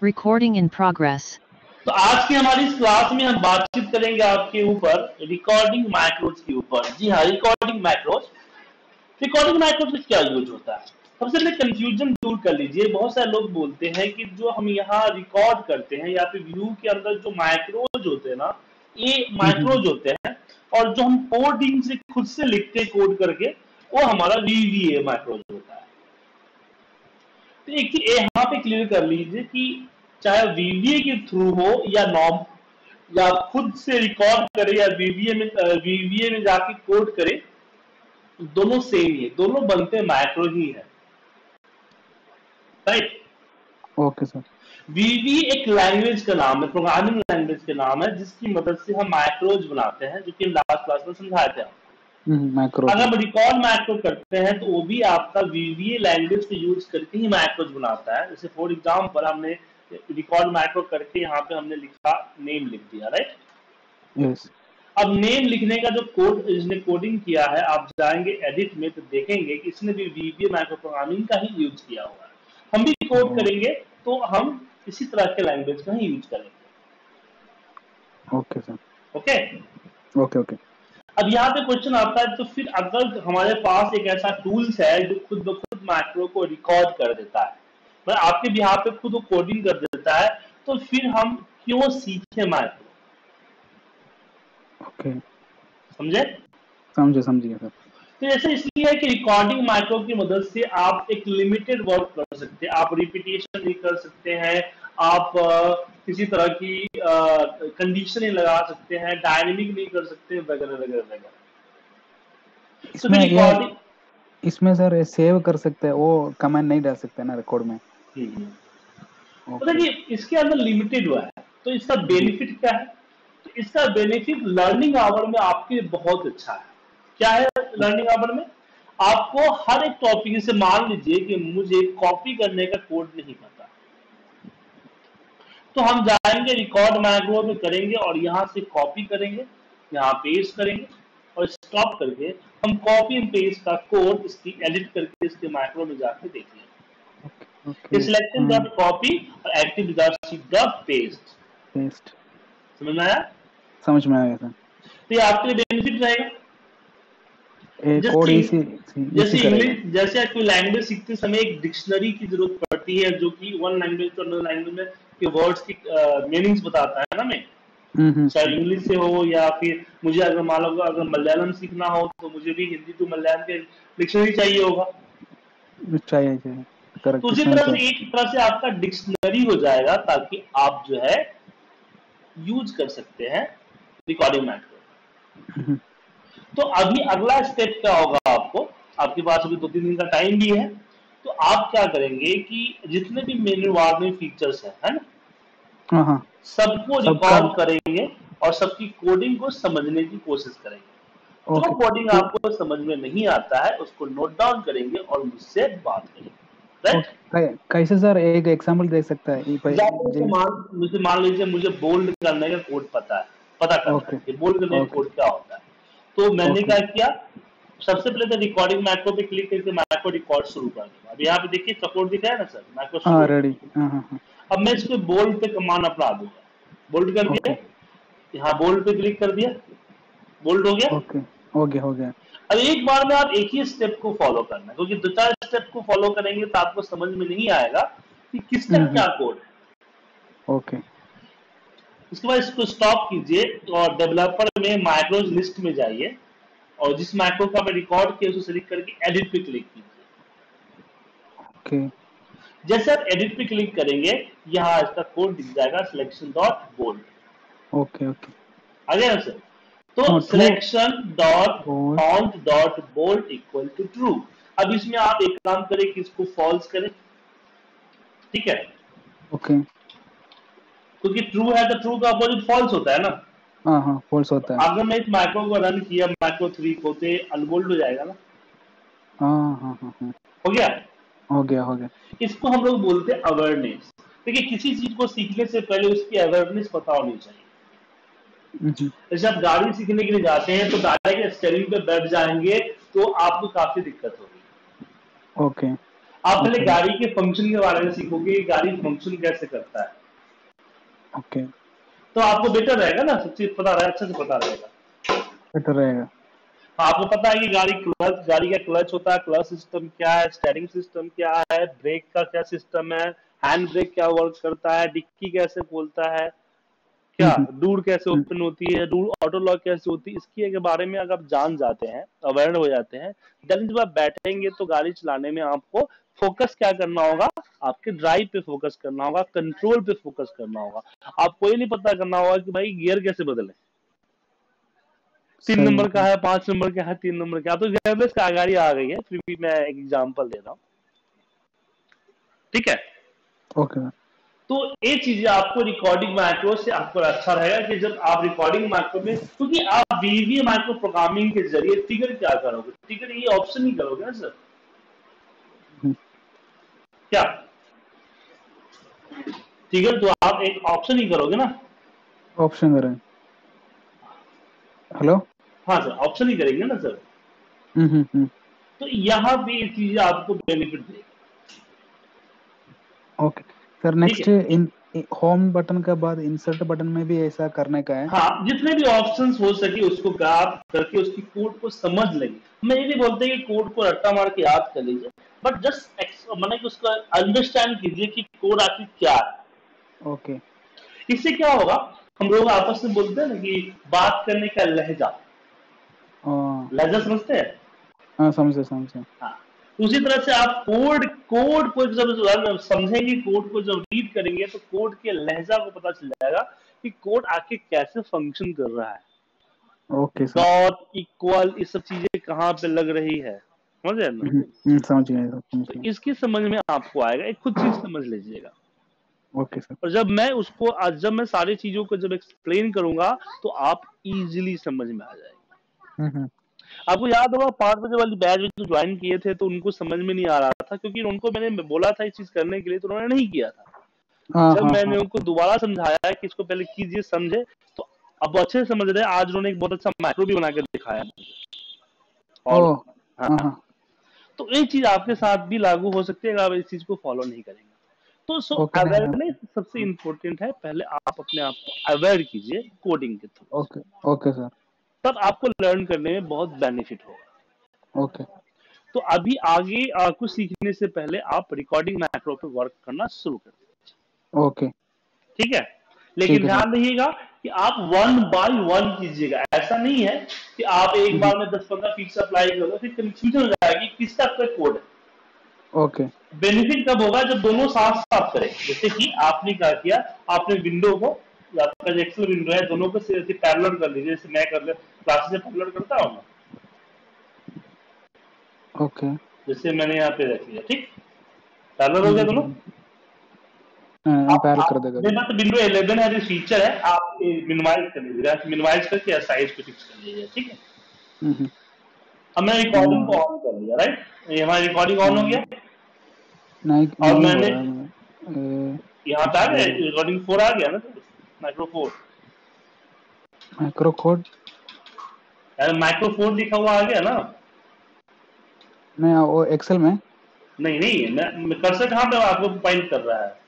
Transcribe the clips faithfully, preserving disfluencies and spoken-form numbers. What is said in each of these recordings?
Recording in progress. तो आज की हमारी इस क्लास में हम बातचीत करेंगे आपके ऊपर रिकॉर्डिंग मैक्रोज के ऊपर। जी हाँ, रिकॉर्डिंग मैक्रोज। रिकॉर्डिंग मैक्रोज में क्या यूज होता है? सबसे पहले कंफ्यूजन दूर कर लीजिए। बहुत सारे लोग बोलते हैं कि जो हम यहाँ रिकॉर्ड करते हैं या फिर व्यू के अंदर जो मैक्रोज होते हैं ना, ये मैक्रोज होते हैं, और जो हम कोडिंग से खुद से लिखते हैं कोड करके, वो हमारा वीबीए मैक्रोज होता है। तो एक चीज यहाँ पे क्लियर कर लीजिए कि चाहे वीबीए के थ्रू हो या नॉर्म या खुद से रिकॉर्ड करे या वीबीए में वीबीए में जाके कोड करे, दोनों सेम ही है, दोनों बनते मैक्रो ही है, राइट? Okay sir. वीबीए एक लैंग्वेज का नाम है, प्रोग्रामिंग लैंग्वेज का नाम है, जिसकी मदद से हम मैक्रोज बनाते हैं, जो कि हम लास्ट क्लास में समझाए थे। मैक्रो अगर हम रिकॉर्ड मैक्रो करते हैं तो वो भी आपका वीबीए लैंग्वेज को यूज करके ही मैक्रोज बनाता है। जैसे फॉर एग्जांपल हमने रिकॉर्ड मैक्रो करके यहाँ पे हमने लिखा नेम लिख दिया, राइट? यस। अब नेम लिखने का जो कोड इसने कोडिंग किया है, आप जाएंगे एडिट में तो देखेंगे कि इसने भी वीबीए मैक्रो प्रोग्रामिंग का ही यूज किया हुआ है। हम भी कोड करेंगे तो हम इसी तरह के लैंग्वेज का ही यूज करेंगे। Okay sir. Okay okay okay. अब यहाँ पे क्वेश्चन आता है, तो फिर अगर हमारे पास एक ऐसा टूल्स है जो खुद ब खुद मैक्रो को रिकॉर्ड कर देता है, मतलब आपके भी यहाँ पे खुद कोडिंग कर देता है, तो फिर हम क्यों सीखे मैक्रो? ओके, समझे? समझे समझिए सर। तो ऐसा इसलिए है कि रिकॉर्डिंग मैक्रो की मदद से आप एक लिमिटेड वर्क कर सकते हैं, आप रिपीटेशन नहीं कर सकते हैं, आप आ, किसी तरह की कंडीशन नहीं लगा सकते हैं, डायनेमिक नहीं कर सकते, वगैरह वगैरह वगैरह। इसमें तो ये इसमें सर सेव कर सकते हैं, वो कमेंट नहीं डाल सकते ना रिकॉर्ड में? तो देखिए इसके अंदर लिमिटेड हुआ है, तो इसका बेनिफिट क्या है? तो इसका बेनिफिट लर्निंग आवर में आपके लिए बहुत अच्छा है। क्या है लर्निंग आवर में? आपको हर एक टॉपिक से, मान लीजिए कि मुझे कॉपी करने का कोड नहीं पता, तो हम जाएंगे रिकॉर्ड मैक्रो में करेंगे और यहां से कॉपी करेंगे, यहाँ पेस्ट करेंगे और स्टॉप करके हम कॉपी एंड पेस्ट का कोड इसकी एडिट करके इसके मैक्रो में जाके देखेंगे। सिलेक्शन डॉट कॉपी और एक्टिव डॉट पेस्ट। पेस्ट समझ में आया? समझ में आया सर। तो ये आपके लिए बेनिफिट रहेगा। जैसे जैसे इंग्लिश, जैसे कोई लैंग्वेज सीखते समय एक डिक्शनरी की जरूरत पड़ती है, जो कि one language to another language में के वर्ड्स की मीनिंग्स बताता है ना। मैं चाहे इंग्लिश से हो या फिर मुझे अगर मान लो अगर मलयालम सीखना हो तो मुझे भी हिंदी टू मलयालम के डिक्शनरी चाहिए होगा, चाहिए चाहिए। तो उसी तरह से एक तरह से आपका डिक्शनरी हो जाएगा, ताकि आप जो है यूज कर सकते हैं रिकॉर्डिंग मैक्रो। तो अभी अगला स्टेप क्या होगा? आपको, आपके पास अभी दो तीन दिन का टाइम भी है, तो आप क्या करेंगे कि जितने भी मेन्यू बार में फीचर्स है, है ना, हाँ, सबको रिकॉर्ड करेंगे और सबकी कोडिंग को समझने की कोशिश करेंगे। जो कोडिंग आपको समझ में नहीं आता है उसको नोट डाउन करेंगे और मुझसे बात करेंगे। कैसे सर, एक एग्जांपल दे सकता है? मुझे मान लीजिए मुझे बोल्ड करने का कोड पता है, पता करना है कि बोल्ड करने का कोड क्या होता है। तो मैंने क्या किया, सबसे पहले तो रिकॉर्डिंग मैक्रो पे क्लिक करके मैक्रो रिकॉर्ड शुरू कर दूंगा। अब यहाँ पे देखिए सपोर्ट दिख रहा है ना सर, मैक्रो हाँ रेडी। अब मैं इसको बोल्ड पे कमांड अपना दूंगा, बोल्ड कर दिया, यहाँ बोल्ड पे क्लिक कर दिया, बोल्ड हो गया। ओके, हो गया हो गया। अब एक बार में आप एक ही स्टेप को फॉलो करना है, क्योंकि दो चार स्टेप को फॉलो करेंगे तो आपको समझ में नहीं आएगा कि किसका क्या कोड है। ओके, उसके बाद इसको स्टॉप कीजिए और डेवलपर में मैक्रोज लिस्ट में जाइए और जिस मैक्रो का मैं रिकॉर्ड किया उसे सेलेक्ट करके एडिट पे क्लिक कीजिए। ओके, जैसे आप एडिट पे क्लिक करेंगे यहाँ इसका कोड दिख जाएगा, selection dot bold. Okay okay, आ गया ना सर? तो selection dot font dot bold equal to true. अब इसमें आप एक काम करें कि इसको फॉल्स करें, ठीक है? ओके, क्योंकि ट्रू है तो ट्रू का अपोजिट फॉल्स होता है ना। हाँ हाँ, फॉल्स होता है। अगर मैं इस मैक्रो को रन किया मैक्रो थ्री को, तो अनबोल्ड हो जाएगा ना। हाँ हाँ हाँ हाँ, हो गया हो गया हो गया। इसको हम लोग बोलते हैं अवेयरनेस। देखिए किसी चीज को सीखने से पहले उसकी अवेयरनेस पता होनी चाहिए। जैसे आप गाड़ी सीखने के लिए जाते हैं तो डायरेक्ट स्टीयरिंग पे बैठ जाएंगे तो आपको काफी दिक्कत होगी। ओके, आप पहले Okay. गाड़ी के फंक्शन के बारे में सीखोगे, गाड़ी फंक्शन कैसे करता है। ओके, तो आपको बेटर रहेगा ना, सब चीज पता रहे, अच्छे से पता रहेगा, बेटर रहेगा। आपको पता है कि गाड़ी क्लच, गाड़ी का क्लच होता है, क्लच सिस्टम क्या है, स्टीयरिंग सिस्टम क्या है, ब्रेक का क्या सिस्टम है, हैंड ब्रेक क्या वर्क करता है, डिक्की कैसे खोलता है, क्या हम्म, डूर कैसे हम्म, ओपन होती है, डूर ऑटो लॉक कैसे होती है, इसके के बारे में अगर आप जान जाते हैं, अवेयर हो जाते हैं, देन जब आप बैठेंगे तो गाड़ी चलाने में आपको फोकस क्या करना होगा, आपके ड्राइव पे फोकस करना होगा, कंट्रोल पे फोकस करना होगा। आपको ये नहीं पता करना होगा कि भाई गियर कैसे बदले, तीन सही नंबर का है। है, पांच नंबर का है, तीन नंबर का, तो गियरलेस का गाड़ी आ गई है, फिर भी मैं एक एग्जांपल दे रहा हूँ, ठीक है। ओके, तो ये चीजें आपको रिकॉर्डिंग माइक्रो से आपको अच्छा रहेगा कि जब आप रिकॉर्डिंग माइक्रो में, क्योंकि आप वीबीए माइक्रो प्रोग्रामिंग के जरिए ट्रिगर क्या करोगे, ट्रिगर ये ऑप्शन ही करोगे ना सर, क्या ट्रिगर तो आप एक ऑप्शन ही करोगे ना, ऑप्शन करें। हेलो। हाँ सर, ऑप्शन ही करेंगे ना सर। हम्म हम्म तो यहाँ पे ये चीजें आपको बेनिफिट देगी, ओके सर, ठीक नेक्स्ट है। इन होम बटन के बाद इंसर्ट बटन में भी ऐसा करने का है। हाँ, जितने भी ऑप्शंस हो सके उसको आप करके उसकी कोड को समझ लेंगे। मैं ये नहीं बोलते कि कोड को रट्टा मार के याद कर लीजिए, बट जस्ट मैंने कि उसका अंडरस्टैंड कीजिए कि कोड आखिर क्या है। ओके। इससे क्या होगा, हम लोग आपस में बोलते हैं ना कि बात करने का लहजा, हाँ लहजा समझते हैं, हाँ, समझे समझे। हाँ। उसी तरह से आप कोड कोड को जब समझेंगे, कोड को जब रीड करेंगे तो कोड के लहजा को पता चल जाएगा कि कोड आखिर कैसे फंक्शन कर रहा है, ओके सर। डॉट इक्वल ये सब चीजें कहाँ पे लग रही है, समझ रहे हैं ना। हम्म हम्म, समझ गए सर, समझ तो गए। इसकी समझ में आपको आएगा, एक खुद चीज समझ लीजिएगा। Okay sir. और जब मैं उसको आज जब मैं सारी चीजों को जब एक्सप्लेन करूंगा तो आप इजीली समझ में आ जाएगा। हम्म हम्म, आपको याद होगा पांच बजे वाली बैच में जो ज्वाइन किए थे तो उनको समझ में नहीं आ रहा था, क्योंकि उनको मैंने बोला था इस चीज करने के लिए तो उन्होंने नहीं किया था। हाँ जब हाँ मैंने हाँ। उनको दोबारा समझाया कि इसको पहले कीजिए, समझे, तो अब अच्छे से समझ रहे हैं। आज उन्होंने एक बहुत अच्छा माइक्रो भी बना के दिखाया ओ और हाँ हाँ, हाँ। तो ये चीज आपके साथ भी लागू हो सकती है अगर आप इस चीज को फॉलो नहीं करेंगे तो। सो ओके मैं। अवेयरनेस सबसे इंपॉर्टेंट है, पहले आप अपने आप को अवेयर कीजिए कोडिंग के थ्रू, ओके ओके सर। तब आपको लर्न करने में बहुत बेनिफिट होगा। ओके तो अभी आगे आ, कुछ सीखने से पहले आप रिकॉर्डिंग मैक्रो पे वर्क करना शुरू कर दीजिए, ओके। ठीक है। लेकिन ठीक है सर। ध्यान रखिएगा कि आप वन बाय वन कीजिएगा, ऐसा नहीं है कि आप एक हम्म, बार में दस पंद्रह फीचर अप्लाई करोगे फिर कंफ्यूजन हो जाएगी किसका कोई कोड है। ओके। बेनिफिट तब होगा जब दोनों साथ साथ करें, जैसे कि आपने क्या किया, आपने विंडो को, आपका जो एक्सेल विंडो है दोनों को पैरेलल कर लीजिए, जैसे मैं कर क्लासेस से पैरेलल करता हूँ, ओके। जैसे मैंने यहाँ पे रख लिया, ठीक, पैरेलल हो हम्म गया हम्म दोनों। हम्म, हाँ, आप पैरल कर आप देगा। मेरे पास विंडो इलेवन है जो फीचर है, आप मिनिमाइज कर लीजिएगा, मिनिमाइज करके साइज को फिक्स कर लीजिए, ठीक है। हम्म हम्म, अब मैंने रिकॉर्डिंग को हाँ ऑन कर लिया, राइट, ये हमारी रिकॉर्डिंग ऑन हो हाँ, गया। नहीं और नहीं हो मैंने रहा है मैं, ए, यहाँ पे कुछ आ गया बोल। रिकॉर्डिंग फोर आ गया ना, micro four, micro code. Micro four लिखा हुआ आ गया ना। नहीं वो एक्सेल में। नहीं नहीं, मैं कर्सर कहाँ पे आपको पॉइंट कर रहा है,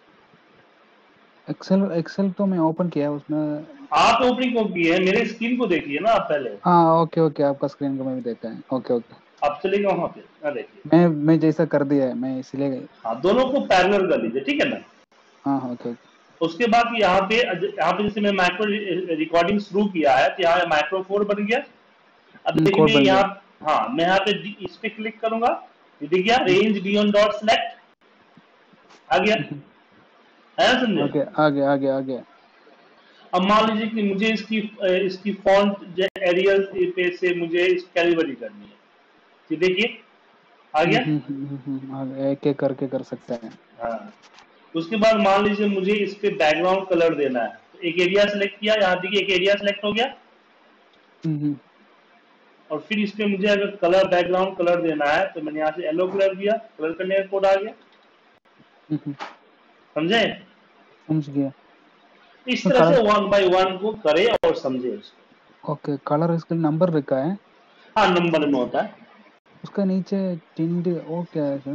एक्सेल एक्सेल तो मैं ओपन किया है उसमें। आप ओपनिंग को की है, मेरे स्क्रीन को देखिए ना आप पहले, हाँ ओके ओके, आपका स्क्रीन को मैं भी देखा है। Okay okay. आप चलेगा वहां पे ना, देखिए। मैं मैं जैसा कर दिया है मैं इसलिए। हाँ, दोनों को पैरेलल कर लीजिए, ठीक है ना। हाँ हाँ ओके ओके। उसके बाद यहाँ पे यहाँ पे जैसे मैं माइक्रो रिकॉर्डिंग शुरू किया है तो यहाँ माइक्रो फोर बन गया। अब हम्म, देखिए कोड मैं बन यहाँ, गया। हाँ मैं यहाँ पे इस पे क्लिक करूंगा, ये दिख गया रेंज बियॉन्ड डॉट सेलेक्ट, आ गया हम्म, है ना, समझे। ओके आगे आगे आगे। अब मान लीजिए कि मुझे इसकी इसकी फॉन्ट जो एरियल पे से मुझे इस कैलिबरी करनी है, ये देखिए आ हम्म गया। हम्म हम्म हम्म, आगे एक एक करके कर सकते हैं। हाँ, उसके बाद मान लीजिए मुझे इस पे बैकग्राउंड कलर देना है, तो एक एरिया सेलेक्ट किया, यहाँ देखिए एक एरिया सेलेक्ट हो गया। हम्म हम्म, और फिर इस पे मुझे अगर कलर बैकग्राउंड कलर देना है तो मैंने यहाँ से येलो कलर दिया, कलर करने का कोड आ गया, हम्म, हम्म, समझे। समझ गया। इस उसमें तरह से कलर। वन बाय वन को करे और समझे उसको। ओके, कलर इसका नंबर लिखा है। हाँ, नंबर में होता है। उसका नीचे टिंड वो क्या है सर?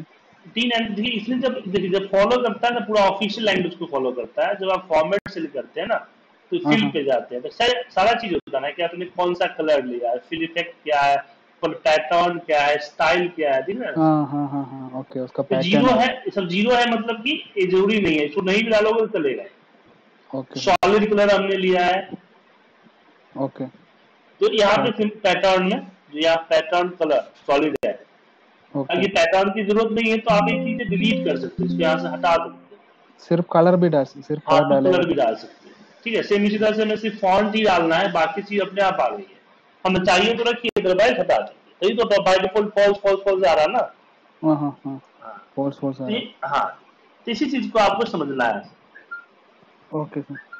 तीन एंटिटी इसलिए जब देखिए जब फॉलो करता है ना पूरा ऑफिशियल लैंग्वेज को फॉलो करता है। जब आप फॉर्मेट सेलेक्ट करते हैं ना तो हाँ फिल हाँ पे जाते हैं तो सारा सारा चीज होता है ना कि आपने कौन सा कलर लिया है, फिल इफेक्ट क्या है, पैटर्न क्या है, स्टाइल क्या है, ठीक है ना। हाँ हाँ हाँ हाँ ओके, उसका तो पैटर्न जीरो है। है, सब जीरो है मतलब कि ये जरूरी नहीं है, इसको नहीं भी डालोगे तो चलेगा। Okay sir. सॉलिड कलर हमने लिया है ओके तो यहाँ सर। पे पैटर्न में जो यहाँ पैटर्न कलर सॉलिड है। ओके, अगर पैटर्न की जरूरत नहीं है तो आप एक चीज डिलीट कर सकते हो, इसको यहाँ से हटा सकते हो। सिर्फ कलर भी डाल सिर्फ हाँ कलर तो डालेगा कलर भी तो? डाल सकते हैं, ठीक है। सेम इसी तरह से हमें सिर्फ फॉन्ट ही डालना है, बाकी चीज अपने आप आ गई है। हमें चाहिए तो रखिए, अदरवाइज हटा दीजिए। तभी तो by default false false false आ रहा है ना। हाँ हाँ हाँ, हाँ फोर्स फोर्स आ तो रहा ये- हाँ तो इसी चीज को आपको समझना है। है। Okay sir.